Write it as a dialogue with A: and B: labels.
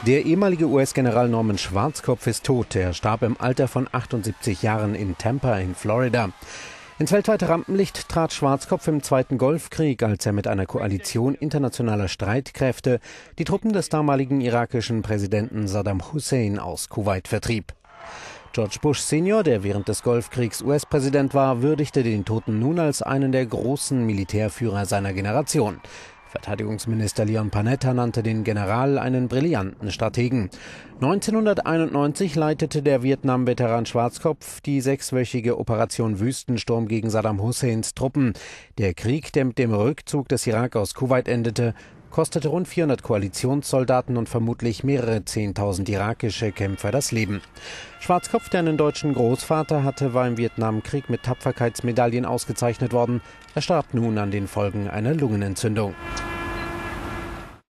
A: Der ehemalige US-General Norman Schwarzkopf ist tot. Er starb im Alter von 78 Jahren in Tampa in Florida. Ins weltweite Rampenlicht trat Schwarzkopf im Zweiten Golfkrieg, als er mit einer Koalition internationaler Streitkräfte die Truppen des damaligen irakischen Präsidenten Saddam Hussein aus Kuwait vertrieb. George Bush Senior, der während des Golfkriegs US-Präsident war, würdigte den Toten nun als einen der großen Militärführer seiner Generation. Verteidigungsminister Leon Panetta nannte den General einen brillanten Strategen. 1991 leitete der Vietnam-Veteran Schwarzkopf die 6-wöchige Operation Wüstensturm gegen Saddam Husseins Truppen. Der Krieg, der mit dem Rückzug des Irak aus Kuwait endete, kostete rund 400 Koalitionssoldaten und vermutlich mehrere 10.000 irakische Kämpfer das Leben. Schwarzkopf, der einen deutschen Großvater hatte, war im Vietnamkrieg mit Tapferkeitsmedaillen ausgezeichnet worden. Er starb nun an den Folgen einer Lungenentzündung.